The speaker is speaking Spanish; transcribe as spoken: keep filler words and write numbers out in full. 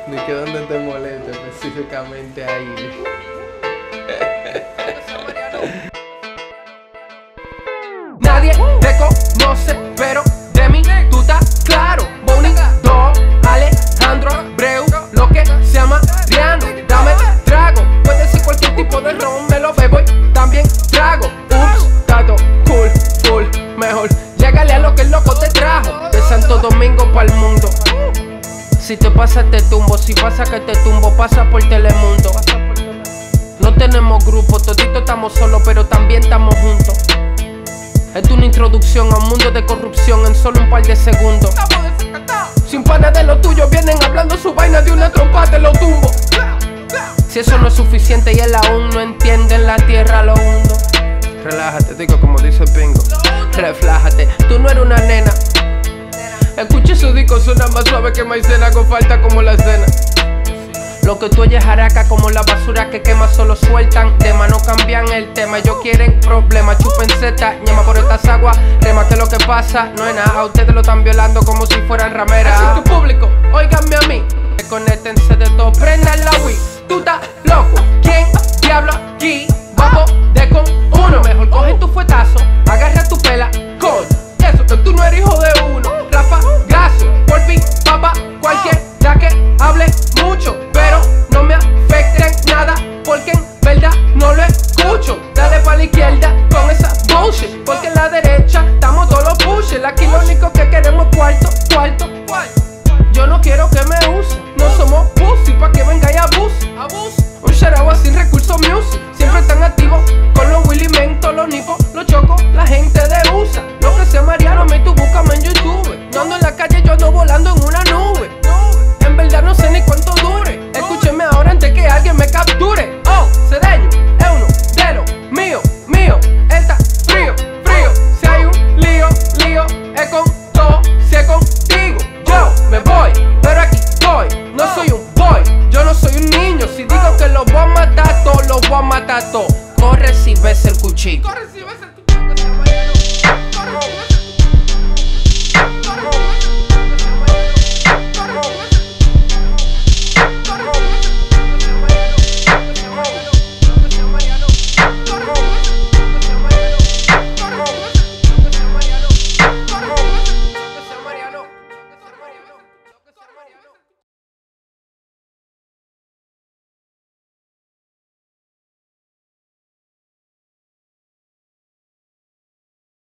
Ni que donde te moleste específicamente ahí. Nadie te conoce, pero de mí tú estás claro. Bonnie, Do, Alejandro, Breu, lo que se llama Riano. Dame trago, puede ser cualquier tipo de ron, me lo bebo y también trago. Ups, tato, cool, full, mejor. Llégale a lo que el loco te trajo, de Santo Domingo pa'l mundo. Si te pasa te tumbo, si pasa que te tumbo, pasa por Telemundo. No tenemos grupo, todito estamos solos, pero también estamos juntos. Es una introducción a un mundo de corrupción en solo un par de segundos. Sin pana de lo tuyo, vienen hablando su vaina, de una trompa te lo tumbo. Si eso no es suficiente y él aún no entiende, en la tierra lo hundo. Relájate, digo como dice Pingo. Reflájate, tú no eres una nena. Escuche su disco, suena más suave que maicena, con falta como la cena. Lo que tú oyes jaraca como la basura que quema, solo sueltan tema, no cambian el tema. Ellos quieren problemas, chupen zeta, ñema por estas aguas, rema que lo que pasa no es nada. A ustedes lo están violando como si fueran rameras. Así tu público, óiganme a mí, desconéctense de todo, prendan la Wii. Tú estás loco, ¿quién diablo aquí? Vamos de con uno, mejor coge tu fuetazo, agarra tu pela, coño. Y eso que tú no eres hijo de uno. Rafa, Gaso, por fin, papá, cualquier ya que hable mucho, pero no me afecte en nada, porque en verdad no lo escucho. Dale pa' la izquierda con esa bullshit, porque en la derecha estamos todos los pushes. Aquí lo único que queremos es cuarto, cuarto, cuarto. Yo no quiero que me use, no somos pussy, pa' que venga y abuse. Un sharawa sin recursos music, siempre están activos con los Willy Men, todos los nipos, los chocos, la gente de U S A. Lo que sea Mariano, me tú búscame en YouTube. Yo ando en la calle, yo ando volando en un